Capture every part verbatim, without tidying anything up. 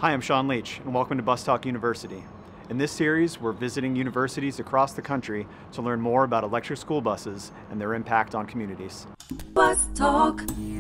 Hi, I'm Sean Leach, and welcome to Bus Talk University. In this series, we're visiting universities across the country to learn more about electric school buses and their impact on communities. Bus Talk.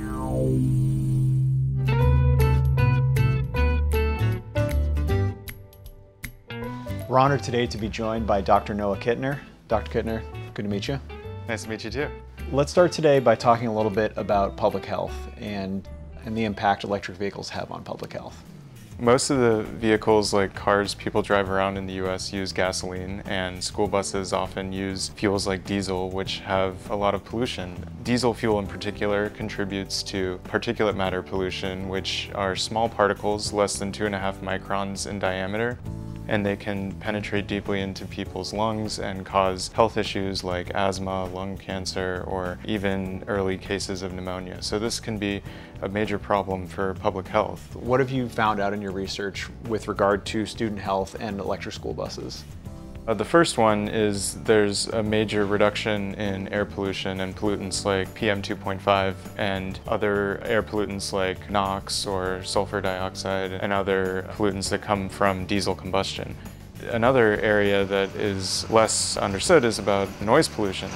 We're honored today to be joined by Doctor Noah Kittner. Doctor Kittner, good to meet you. Nice to meet you too. Let's start today by talking a little bit about public health and, and the impact electric vehicles have on public health. Most of the vehicles, like cars people drive around in the U S, use gasoline, and school buses often use fuels like diesel, which have a lot of pollution. Diesel fuel in particular contributes to particulate matter pollution, which are small particles less than two and a half microns in diameter, and they can penetrate deeply into people's lungs and cause health issues like asthma, lung cancer, or even early cases of pneumonia. So this can be a major problem for public health. What have you found out in your research with regard to student health and electric school buses? Uh, the first one is there's a major reduction in air pollution and pollutants like P M two point five and other air pollutants like NOx or sulfur dioxide and other pollutants that come from diesel combustion. Another area that is less understood is about noise pollution.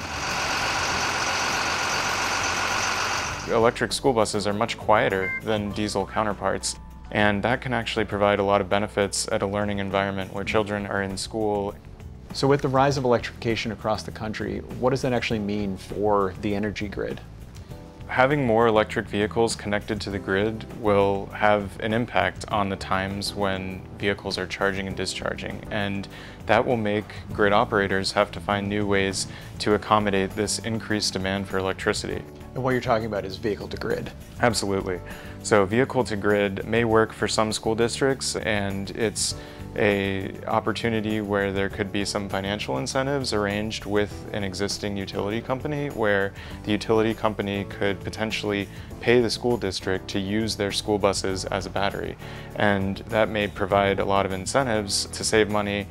Electric school buses are much quieter than diesel counterparts, and that can actually provide a lot of benefits at a learning environment where children are in school. So with the rise of electrification across the country, what does that actually mean for the energy grid? Having more electric vehicles connected to the grid will have an impact on the times when vehicles are charging and discharging, and that will make grid operators have to find new ways to accommodate this increased demand for electricity. And what you're talking about is vehicle to grid. Absolutely. So vehicle to grid may work for some school districts, and it's a opportunity where there could be some financial incentives arranged with an existing utility company, where the utility company could potentially pay the school district to use their school buses as a battery. And that may provide a lot of incentives to save money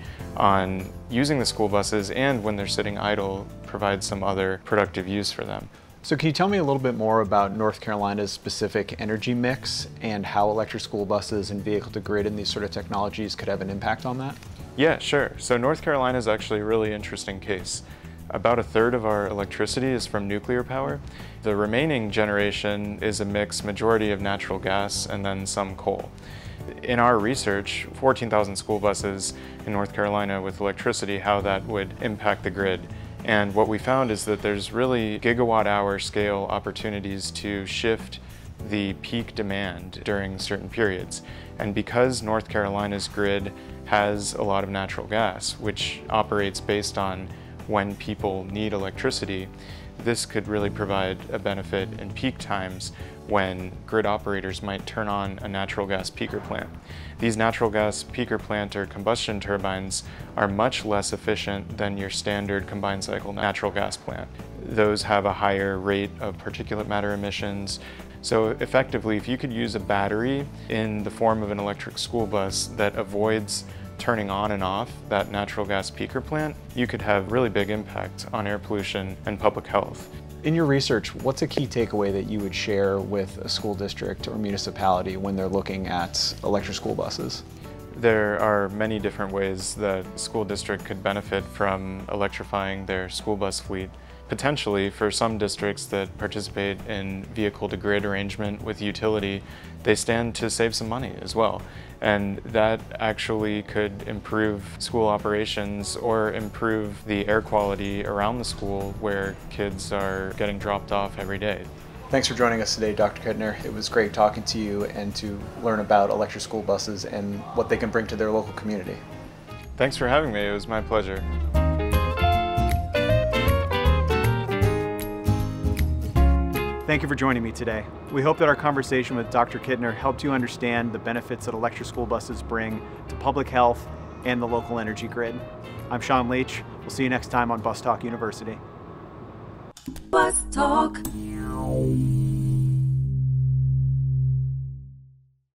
on using the school buses, and when they're sitting idle, provide some other productive use for them. So can you tell me a little bit more about North Carolina's specific energy mix and how electric school buses and vehicle to grid and these sort of technologies could have an impact on that? Yeah, sure. So North Carolina is actually a really interesting case. About a third of our electricity is from nuclear power. The remaining generation is a mixed majority of natural gas and then some coal. In our research, fourteen thousand school buses in North Carolina with electricity, how that would impact the grid. And what we found is that there's really gigawatt hour scale opportunities to shift the peak demand during certain periods. And because North Carolina's grid has a lot of natural gas, which operates based on when people need electricity, this could really provide a benefit in peak times when grid operators might turn on a natural gas peaker plant. These natural gas peaker plant or combustion turbines are much less efficient than your standard combined cycle natural gas plant. Those have a higher rate of particulate matter emissions. So effectively, if you could use a battery in the form of an electric school bus that avoids turning on and off that natural gas peaker plant, you could have really big impact on air pollution and public health. In your research, what's a key takeaway that you would share with a school district or municipality when they're looking at electric school buses? There are many different ways that a school district could benefit from electrifying their school bus fleet. Potentially, for some districts that participate in vehicle-to-grid arrangement with utility, they stand to save some money as well. And that actually could improve school operations or improve the air quality around the school where kids are getting dropped off every day. Thanks for joining us today, Doctor Kittner. It was great talking to you and to learn about electric school buses and what they can bring to their local community. Thanks for having me. It was my pleasure. Thank you for joining me today. We hope that our conversation with Doctor Kittner helped you understand the benefits that electric school buses bring to public health and the local energy grid. I'm Sean Leach. We'll see you next time on Bus Talk University. Bus Talk.